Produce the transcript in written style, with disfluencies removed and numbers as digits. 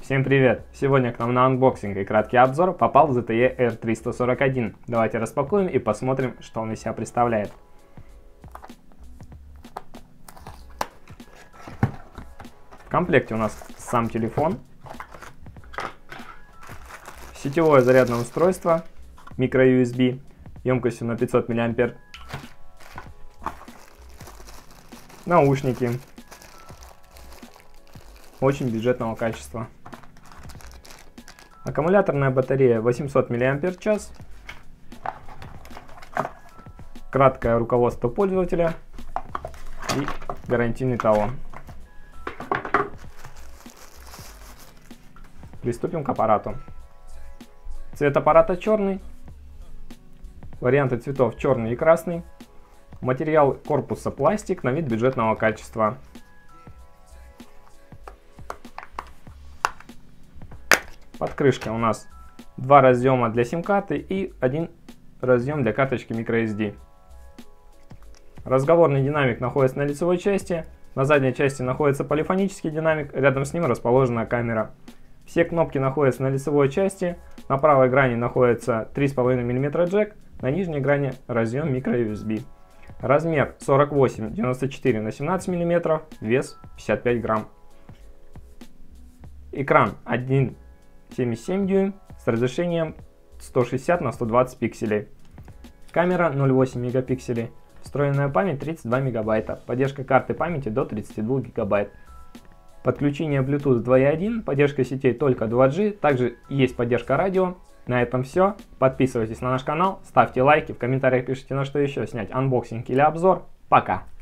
Всем привет! Сегодня к нам на анбоксинг и краткий обзор попал ZTE R341. Давайте распакуем и посмотрим, что он из себя представляет. В комплекте у нас сам телефон, сетевое зарядное устройство, micro-USB, емкостью на 500 мА, наушники, очень бюджетного качества. Аккумуляторная батарея 800 мАч. Краткое руководство пользователя и гарантийный талон. Приступим к аппарату. Цвет аппарата черный. Варианты цветов черный и красный. Материал корпуса пластик, на вид бюджетного качества. Под крышкой у нас два разъема для сим-карты и один разъем для карточки microSD. Разговорный динамик находится на лицевой части, на задней части находится полифонический динамик, рядом с ним расположена камера. Все кнопки находятся на лицевой части, на правой грани находится 3,5 мм джек, на нижней грани разъем microUSB. Размер 48-94 на 17 мм, вес 55 грамм. Экран 1,77 дюйм с разрешением 160 на 120 пикселей. Камера 0,8 мегапикселей. Встроенная память 32 мегабайта. Поддержка карты памяти до 32 гигабайт. Подключение Bluetooth 2.1, поддержка сетей только 2G, также есть поддержка радио. На этом все. Подписывайтесь на наш канал, ставьте лайки, в комментариях пишите, на что еще снять анбоксинг или обзор. Пока!